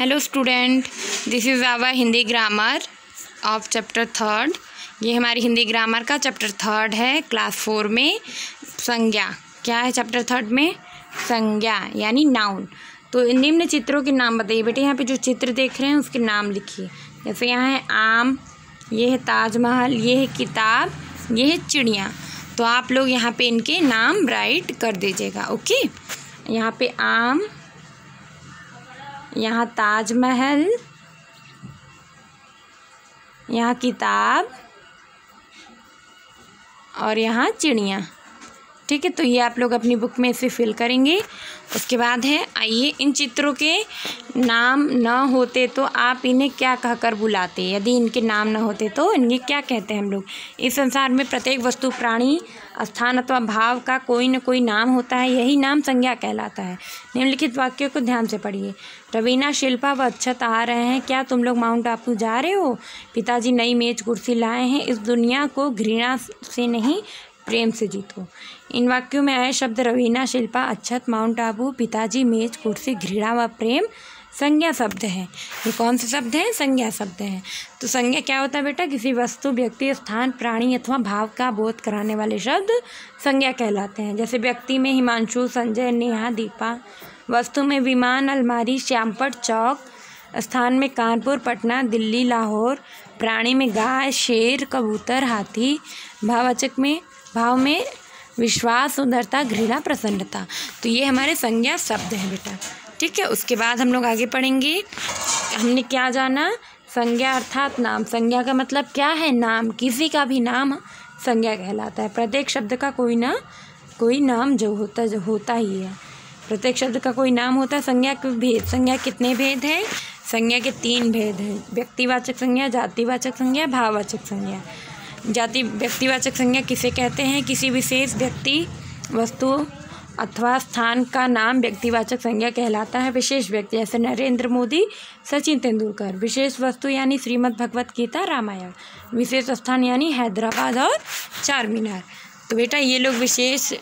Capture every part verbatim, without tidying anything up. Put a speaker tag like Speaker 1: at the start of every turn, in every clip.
Speaker 1: Hello student, this is our Hindi grammar of chapter third. ये हमारी Hindi grammar का chapter third है, क्लास फोर में। संज्ञा क्या है चैप्टर थर्ड में? संज्ञा यानी नाउन। तो निम्न चित्रों के नाम बताइए बेटे। यहाँ पे जो चित्र देख रहे हैं उसके नाम लिखिए। जैसे यहाँ है आम, ये है ताजमहल, ये है किताब, ये है चिड़िया। तो आप लोग यहाँ पे इनके नाम राइट कर दीजिएगा। ओके, यहाँ पे आम, यहाँ ताजमहल, यहाँ किताब और यहाँ चिड़िया। ठीक है, तो ये आप लोग अपनी बुक में इसे फिल करेंगे। उसके बाद है, आइए इन चित्रों के नाम न होते तो आप इन्हें क्या कहकर बुलाते? यदि इनके नाम न होते तो इन्हें क्या कहते हैं हम लोग? इस संसार में प्रत्येक वस्तु, प्राणी, स्थान अथवा भाव का कोई न कोई नाम होता है, यही नाम संज्ञा कहलाता है। निम्नलिखित वाक्यों को ध्यान से पढ़िए। रवीना, शिल्पा व अक्षत आ रहे हैं। क्या तुम लोग माउंट आबू जा रहे हो? पिताजी नई मेज कुर्सी लाए हैं। इस दुनिया को घृणा से नहीं प्रेम से जीतो। इन वाक्यों में आए शब्द रवीना, शिल्पा, अक्षत, माउंट आबू, पिताजी, मेज, कुर्सी, घृणा व प्रेम संज्ञा शब्द हैं। ये कौन से शब्द हैं? संज्ञा शब्द हैं। तो संज्ञा क्या होता है बेटा? किसी वस्तु, व्यक्ति, स्थान, प्राणी अथवा भाव का बोध कराने वाले शब्द संज्ञा कहलाते हैं। जैसे व्यक्ति में हिमांशु, संजय, नेहा, दीपा। वस्तु में विमान, अलमारी, श्यामपट, चौक। स्थान में कानपुर, पटना, दिल्ली, लाहौर। प्राणी में गाय, शेर, कबूतर, हाथी। भाववाचक में, भाव में विश्वास, उदारता, घृणा, प्रसन्नता। तो ये हमारे संज्ञा शब्द हैं बेटा। ठीक है, उसके बाद हम लोग आगे पढ़ेंगे। हमने क्या जाना? संज्ञा अर्थात नाम। संज्ञा का मतलब क्या है? नाम। किसी का भी नाम संज्ञा कहलाता है। प्रत्येक शब्द का कोई ना कोई नाम जो होता जो होता ही है। प्रत्येक शब्द का कोई नाम होता है। संज्ञा के भेद, संज्ञा कितने भेद हैं? संज्ञा के तीन भेद हैं। व्यक्तिवाचक संज्ञा, जातिवाचक संज्ञा, भाववाचक संज्ञा। जाति व्यक्तिवाचक संज्ञा किसे कहते हैं? किसी विशेष व्यक्ति, वस्तु अथवा स्थान का नाम व्यक्तिवाचक संज्ञा कहलाता है। विशेष व्यक्ति जैसे नरेंद्र मोदी, सचिन तेंदुलकर। विशेष वस्तु यानी श्रीमद् भगवत गीता, रामायण। विशेष स्थान यानी हैदराबाद और चार मीनार। तो बेटा ये लोग विशेष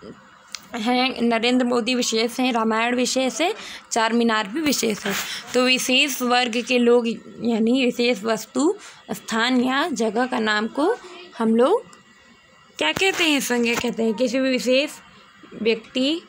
Speaker 1: हैं। नरेंद्र मोदी विशेष हैं, रामायण विशेष है, चार मीनार भी विशेष है। तो विशेष वर्ग के लोग यानी विशेष वस्तु, स्थान या जगह का नाम को हम लोग क्या कहते हैं? संज्ञा कहते हैं। किसी भी विशेष व्यक्ति,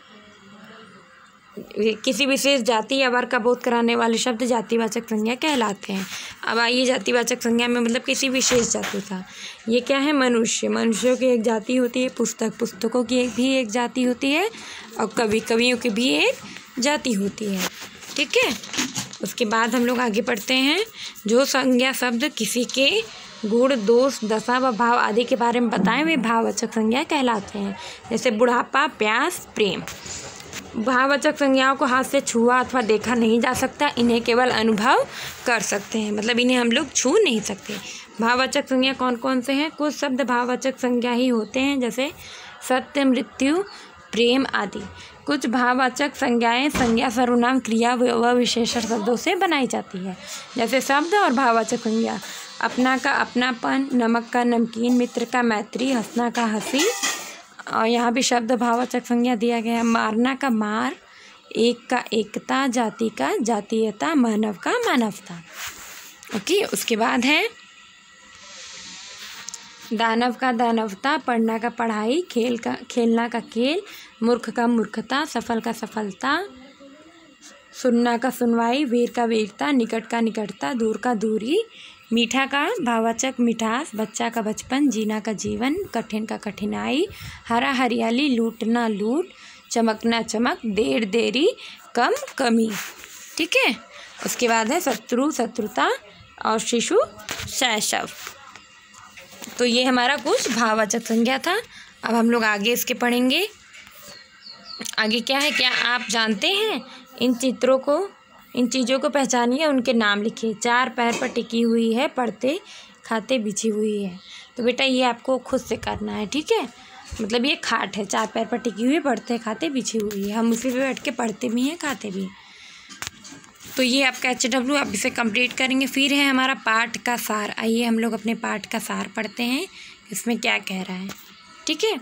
Speaker 1: किसी विशेष जाति या वर्ग का बोध कराने वाले शब्द जातिवाचक संज्ञा कहलाते हैं। अब आइए जातिवाचक संज्ञा में मतलब किसी विशेष जाति का। ये क्या है? मनुष्य, मनुष्यों की एक जाति होती है। पुस्तक, पुस्तकों की एक भी एक जाति होती है। और कवि, कवियों की भी एक जाति होती है। ठीक है, उसके बाद हम लोग आगे पढ़ते हैं। जो संज्ञा शब्द किसी के गुण, दोष, दशा व भाव आदि के बारे में बताएं वे भाववाचक संज्ञा कहलाते हैं। जैसे बुढ़ापा, प्यास, प्रेम। भाववाचक संज्ञाओं को हाथ से छुआ अथवा देखा नहीं जा सकता, इन्हें केवल अनुभव कर सकते हैं। मतलब इन्हें हम लोग छू नहीं सकते। भाववाचक संज्ञा कौन कौन से हैं? कुछ शब्द भाववाचक संज्ञा ही होते हैं, जैसे सत्य, मृत्यु, प्रेम आदि। कुछ भाववाचक संज्ञाएं संज्ञा, सर्वनाम, क्रिया व विशेषण शब्दों से बनाई जाती है। जैसे शब्द और भाववाचक संज्ञा। अपना का अपनापन, नमक का नमकीन, मित्र का मैत्री, हंसना का हंसी। और यहाँ भी शब्द भाववाचक संज्ञा दिया गया है। मारना का मार, एक का एकता, जाति का जातीयता, मानव का मानवता। ओके, उसके बाद है दानव का दानवता, पढ़ना का पढ़ाई, खेल का खेलना का खेल, मूर्ख का मूर्खता, सफल का सफलता, सुनना का सुनवाई, वीर का वीरता, निकट का निकटता, दूर का दूरी। मीठा का भाववाचक मिठास, बच्चा का बचपन, जीना का जीवन, कठिन का कठिनाई, हरा हरियाली, लूटना लूट, चमकना चमक, देर देरी, कम कमी। ठीक है, उसके बाद है शत्रु, शत्रुता और शिशु, शैशव। तो ये हमारा कुछ भाववाचक संज्ञा था। अब हम लोग आगे इसके पढ़ेंगे। आगे क्या है? क्या आप जानते हैं? इन चित्रों को, इन चीज़ों को पहचानिए, उनके नाम लिखिए। चार पैर पर टिकी हुई है, पढ़ते खाते बिछी हुई है। तो बेटा ये आपको खुद से करना है। ठीक है, मतलब ये खाट है, चार पैर पर टिकी हुई है, पढ़ते खाते बिछी हुई है। हम उसी पे बैठ के पढ़ते भी हैं, खाते भी। तो ये आपका एच डब्ल्यू, आप इसे कंप्लीट करेंगे। फिर है हमारा पाठ का सार। आइए हम लोग अपने पाठ का सार पढ़ते हैं, इसमें क्या कह रहा है। ठीक है,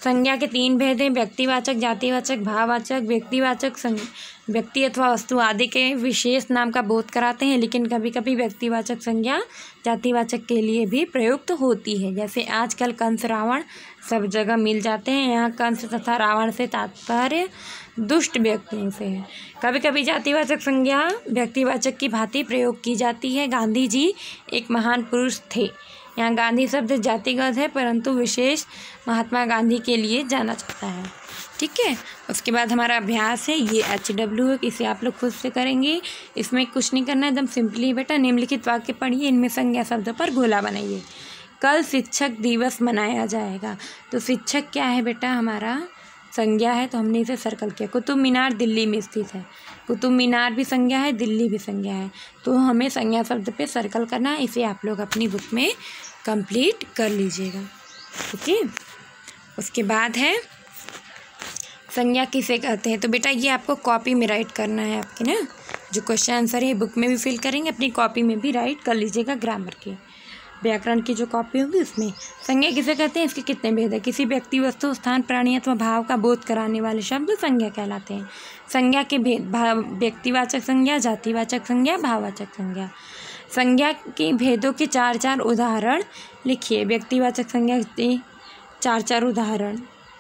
Speaker 1: संज्ञा के तीन भेद हैं, व्यक्तिवाचक, जातिवाचक, भाववाचक। व्यक्तिवाचक संग व्यक्ति अथवा वस्तु आदि के विशेष नाम का बोध कराते हैं, लेकिन कभी कभी व्यक्तिवाचक संज्ञा जातिवाचक के लिए भी प्रयुक्त होती है। जैसे आजकल कंस रावण सब जगह मिल जाते हैं। यहाँ कंस तथा रावण से तात्पर्य दुष्ट व्यक्तियों से है। कभी कभी जातिवाचक संज्ञा व्यक्तिवाचक की भांति प्रयोग की जाती है। गांधी जी एक महान पुरुष थे। यहाँ गांधी शब्द जातिगत है, परंतु विशेष महात्मा गांधी के लिए जाना जाता है। ठीक है, उसके बाद हमारा अभ्यास है, ये एच डब्ल्यू है, इसे आप लोग खुद से करेंगे। इसमें कुछ नहीं करना है, एकदम सिंपली बेटा निम्नलिखित वाक्य पढ़िए, इनमें संज्ञा शब्द पर गोला बनाइए। कल शिक्षक दिवस मनाया जाएगा। तो शिक्षक क्या है बेटा, हमारा संज्ञा है, तो हमने इसे सर्कल किया। कुतुब मीनार दिल्ली में स्थित है। कुतुब मीनार भी संज्ञा है, दिल्ली भी संज्ञा है, तो हमें संज्ञा शब्द पे सर्कल करना है। इसे आप लोग अपनी बुक में कंप्लीट कर लीजिएगा। ओके, उसके बाद है संज्ञा किसे कहते हैं। तो बेटा ये आपको कॉपी में राइट करना है आपकी ना, जो क्वेश्चन आंसर है बुक में भी फिल करेंगे, अपनी कॉपी में भी राइट कर लीजिएगा। ग्रामर के व्याकरण की जो कॉपी होगी उसमें संज्ञा किसे कहते हैं, इसके कितने भेद है। किसी व्यक्ति, वस्तु, स्थान, प्राणी अथवा भाव का बोध कराने वाले शब्द संज्ञा कहलाते हैं। संज्ञा के भेद, भाव व्यक्तिवाचक संज्ञा, जातिवाचक संज्ञा, भाववाचक संज्ञा। संज्ञा के भेदों के चार चार उदाहरण लिखिए। व्यक्तिवाचक संज्ञा के चार चार उदाहरण,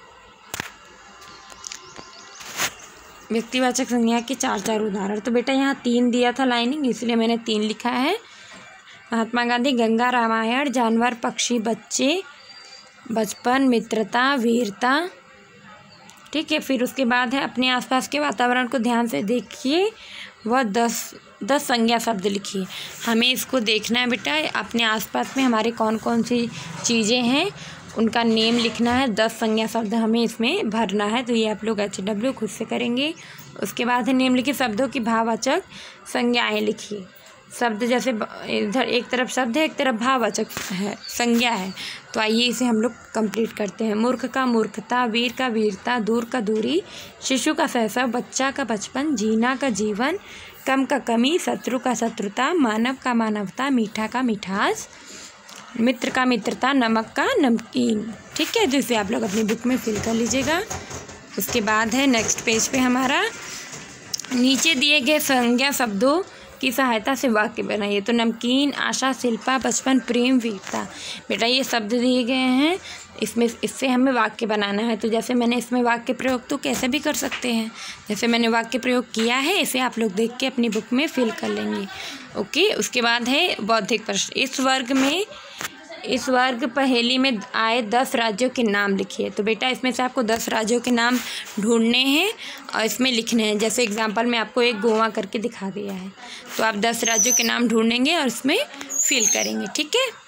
Speaker 1: व्यक्तिवाचक संज्ञा के चार चार उदाहरण। तो बेटा यहाँ तीन दिया था लाइनिंग, इसलिए मैंने तीन लिखा है। महात्मा गांधी, गंगा, रामायण, जानवर, पक्षी, बच्चे, बचपन, मित्रता, वीरता। ठीक है, फिर उसके बाद है अपने आसपास के वातावरण को ध्यान से देखिए, वह दस दस संज्ञा शब्द लिखिए। हमें इसको देखना है बेटा, अपने आसपास में हमारे कौन कौन सी चीज़ें हैं उनका नेम लिखना है। दस संज्ञा शब्द हमें इसमें भरना है, तो ये आप लोग एच डब्ल्यू खुद से करेंगे। उसके बाद है निम्नलिखित शब्दों की भाववाचक संज्ञाएँ लिखिए। शब्द जैसे इधर एक तरफ शब्द है, एक तरफ भाववाचक है, संज्ञा है। तो आइए इसे हम लोग कंप्लीट करते हैं। मूर्ख का मूर्खता, वीर का वीरता, दूर का दूरी, शिशु का शैशव, बच्चा का बचपन, जीना का जीवन, कम का कमी, शत्रु का शत्रुता, मानव का मानवता, मीठा का मिठास, मित्र का मित्रता, नमक का नमकीन। ठीक है, जिसे आप लोग अपनी बुक में फिल कर लीजिएगा। उसके बाद है नेक्स्ट पेज पे हमारा नीचे दिए गए संज्ञा शब्दों की सहायता से वाक्य बनाइए। तो नमकीन, आशा, शिल्पा, बचपन, प्रेम, वीरता। बेटा ये शब्द दिए गए हैं, इसमें इससे हमें वाक्य बनाना है। तो जैसे मैंने इसमें वाक्य प्रयोग तो कैसे भी कर सकते हैं, जैसे मैंने वाक्य प्रयोग किया है, इसे आप लोग देख के अपनी बुक में फिल कर लेंगे। ओके, उसके बाद है बौद्धिक प्रश्न। इस वर्ग में इस वर्ग पहेली में आए दस राज्यों के नाम लिखिए। तो बेटा इसमें से आपको दस राज्यों के नाम ढूंढने हैं और इसमें लिखने हैं। जैसे एग्जांपल में आपको एक गोवा करके दिखा दिया है, तो आप दस राज्यों के नाम ढूंढेंगे और इसमें फिल करेंगे। ठीक है।